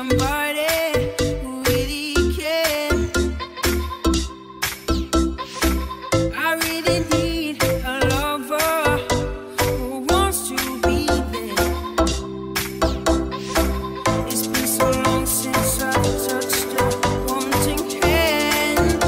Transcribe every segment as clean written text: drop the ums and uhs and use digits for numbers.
somebody who really cares. I really need a lover who wants to be there. It's been so long since I've touched a wanting hand.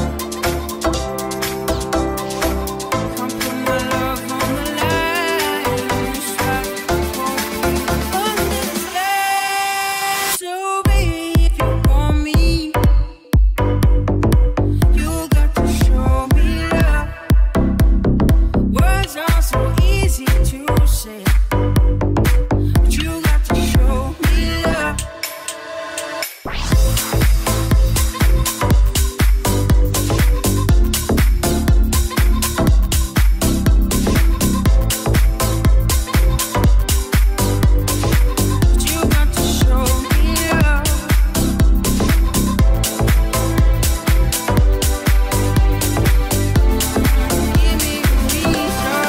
Can't put my love on the line. It's like on this land. So baby, if you want me, you got to show me love. Words are so easy to say, but you got to show me love. But you got to show me love. Give me a reason.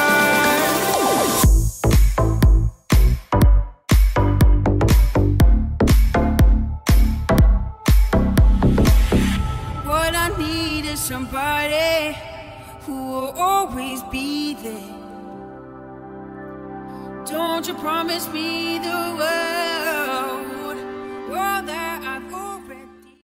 What I need is somebody who will always be there. Don't you promise me the world.